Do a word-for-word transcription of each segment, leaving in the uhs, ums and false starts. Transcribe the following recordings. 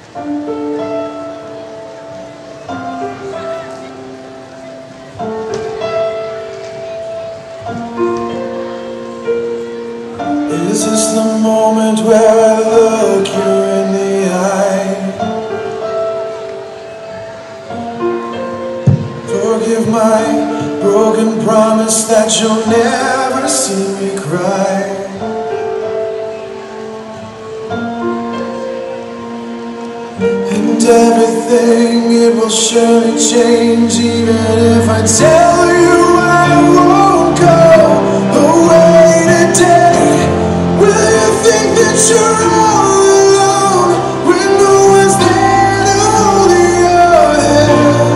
Is this the moment where I look you in the eye? Forgive my broken promise that you'll never see me cry. And everything, it will surely change, even if I tell you I won't go away today. Will you think that you're all alone when no one's there to hold your hand?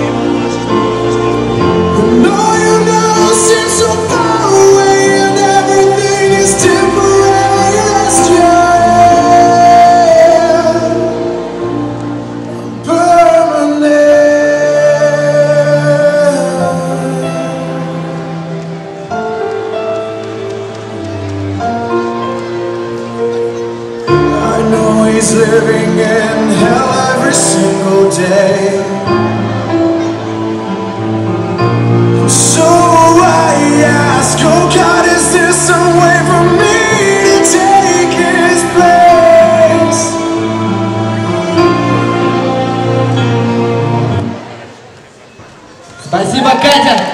When all you know seems so far away and everything is temporary, that's your hand. Permanent. I know he's living in hell every single day. So I ask, oh God, is there some way for me to take his place? Спасибо, Катя!